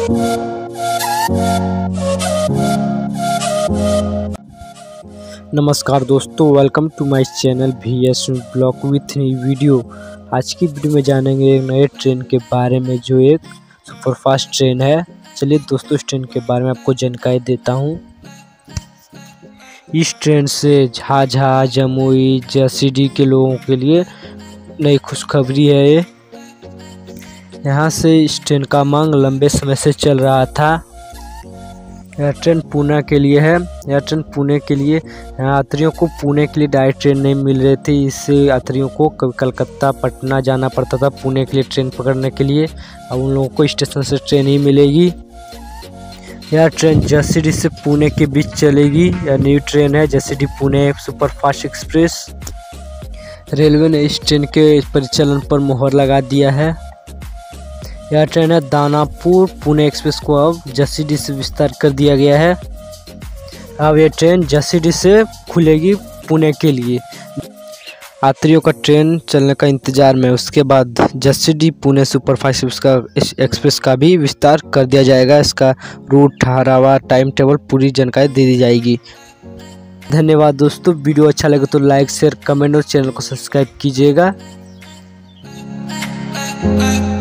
नमस्कार दोस्तों, welcome to my channel VS blog with new video. आज की वीडियो में जानेंगे एक नए ट्रेन के बारे में जो एक सुपरफास्ट ट्रेन है। चलिए दोस्तों, इस ट्रेन के बारे में आपको जानकारी देता हूँ। इस ट्रेन से झाझा, जमुई, जसीडीह के लोगों के लिए नई खुशखबरी है। यहाँ से इस ट्रेन का मांग लंबे समय से चल रहा था। यह ट्रेन पुणे के लिए है। यह ट्रेन पुणे के लिए यात्रियों को पुणे के लिए डायरेक्ट ट्रेन नहीं मिल रही थी। इससे यात्रियों को कलकत्ता, पटना जाना पड़ता था पुणे के लिए ट्रेन पकड़ने के लिए। अब उन लोगों को स्टेशन से ट्रेन ही मिलेगी। यह ट्रेन जसीडीह से पुणे के बीच चलेगी। यह न्यू ट्रेन है, Jasidih Pune superfast express. Railway ने इस ट्रेन के परिचालन पर मुहर लगा दिया है। यह ट्रेन है दानापुर पुणे एक्सप्रेस को अब जसीडीह से विस्तार कर दिया गया है। अब यह ट्रेन जसीडीह से खुलेगी पुणे के लिए। यात्रियों का ट्रेन चलने का इंतजार में उसके बाद जसीडीह पुणे सुपरफास्ट एक्सप्रेस का भी विस्तार कर दिया जाएगा। इसका रूट, ठहरावा, टाइम टेबल पूरी जानकारी दे दी जाएगी। धन्यवाद दोस्तों। वीडियो अच्छा लगे तो लाइक, शेयर, कमेंट और चैनल को सब्सक्राइब कीजिएगा।